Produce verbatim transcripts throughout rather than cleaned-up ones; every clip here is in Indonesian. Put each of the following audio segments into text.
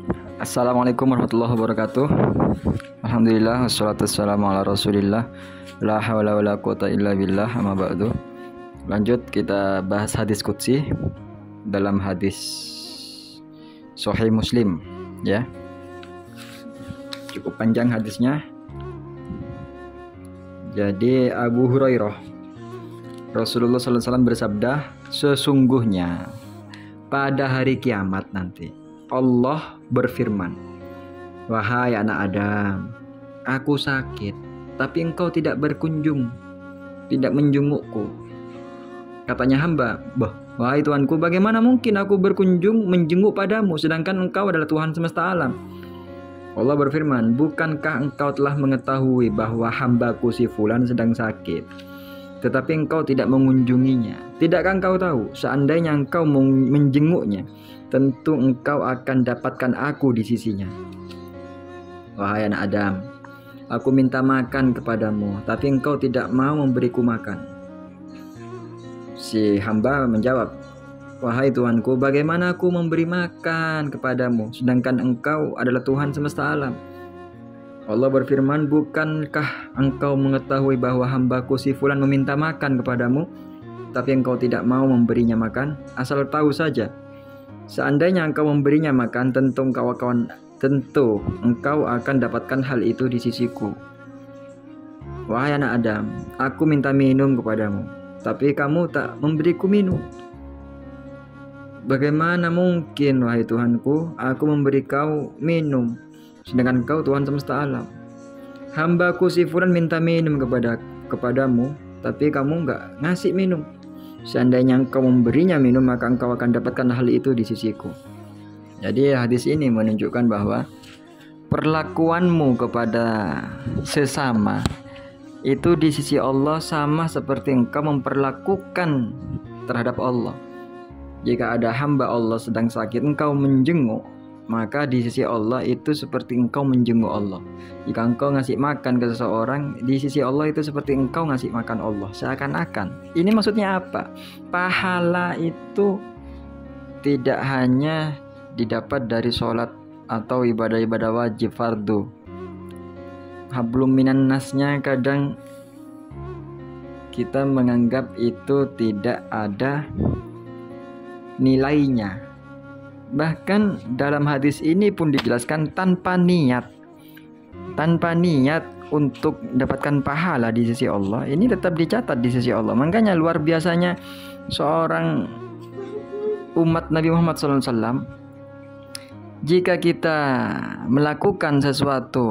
Assalamualaikum warahmatullahi wabarakatuh. Alhamdulillah wassalatu wassalamu ala Rasulillah. La haula wala quwata illa billah, amma ba'du. Lanjut kita bahas hadis qudsi dalam hadis Sahih Muslim ya. Cukup panjang hadisnya. Jadi Abu Hurairah, Rasulullah sallallahu alaihi wasallam bersabda, sesungguhnya pada hari kiamat nanti Allah berfirman, wahai anak Adam, aku sakit, tapi engkau tidak berkunjung, tidak menjengukku. Katanya hamba, bah, wahai Tuanku, bagaimana mungkin aku berkunjung menjenguk padamu, sedangkan engkau adalah Tuhan semesta alam. Allah berfirman, bukankah engkau telah mengetahui bahwa hambaku si fulan sedang sakit, tetapi engkau tidak mengunjunginya? Tidakkah engkau tahu, seandainya engkau menjenguknya, tentu engkau akan dapatkan aku di sisinya. Wahai anak Adam, aku minta makan kepadamu, tapi engkau tidak mau memberiku makan. Si hamba menjawab, wahai Tuanku, bagaimana aku memberi makan kepadamu, sedangkan engkau adalah Tuhan semesta alam? Allah berfirman, bukankah engkau mengetahui bahwa hambaku si fulan meminta makan kepadamu, tapi engkau tidak mau memberinya makan? Asal tahu saja, seandainya engkau memberinya makan, tentu engkau akan tentu engkau akan dapatkan hal itu di sisiku. Wahai anak Adam, aku minta minum kepadamu, tapi kamu tak memberiku minum. Bagaimana mungkin, wahai Tuhanku, aku memberi kau minum, sedangkan kau Tuhan semesta alam? Hambaku si fulan minta minum kepada kepadamu, tapi kamu enggak ngasih minum. Seandainya engkau memberinya minum, maka engkau akan dapatkan hal itu di sisiku. Jadi hadis ini menunjukkan bahwa perlakuanmu kepada sesama itu di sisi Allah sama seperti engkau memperlakukan terhadap Allah. Jika ada hamba Allah sedang sakit, engkau menjenguk, maka di sisi Allah itu seperti engkau menjenguk Allah. Jika engkau ngasih makan ke seseorang, di sisi Allah itu seperti engkau ngasih makan Allah. Seakan-akan. Ini maksudnya apa? Pahala itu tidak hanya didapat dari sholat atau ibadah-ibadah wajib fardu. Hablum minan nasnya kadang kita menganggap itu tidak ada nilainya. Bahkan dalam hadis ini pun dijelaskan tanpa niat, tanpa niat untuk mendapatkan pahala di sisi Allah, ini tetap dicatat di sisi Allah. Makanya luar biasanya seorang umat Nabi Muhammad shallallahu alaihi wasallam, jika kita melakukan sesuatu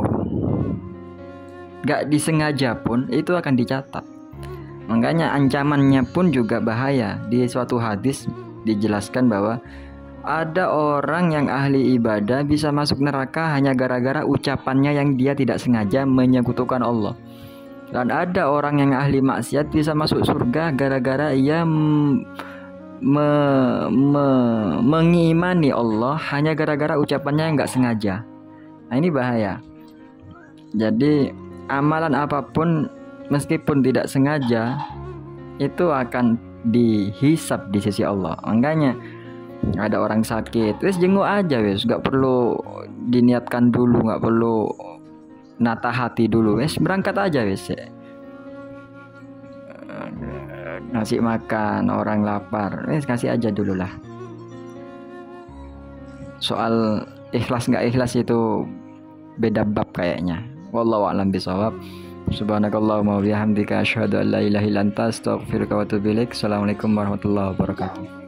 gak disengaja pun itu akan dicatat. Makanya ancamannya pun juga bahaya. Di suatu hadis dijelaskan bahwa ada orang yang ahli ibadah bisa masuk neraka hanya gara-gara ucapannya yang dia tidak sengaja menyekutukan Allah. Dan ada orang yang ahli maksiat bisa masuk surga gara-gara ia me, me, mengimani Allah hanya gara-gara ucapannya yang gak sengaja. Nah ini bahaya. Jadi amalan apapun meskipun tidak sengaja itu akan dihisab di sisi Allah. Makanya ada orang sakit, wes jenguk aja wes, gak perlu diniatkan dulu, gak perlu nata hati dulu, wes berangkat aja wes. Ngasih makan orang lapar, wes kasih aja dulu lah. Soal ikhlas gak ikhlas itu beda bab kayaknya. Wallahu a'lam bishawab. Subhanakallahumma wa bihamdika asyhadu an la ilaha illa anta astaghfiruka wa atubu ilaik. Assalamualaikum warahmatullahi wabarakatuh.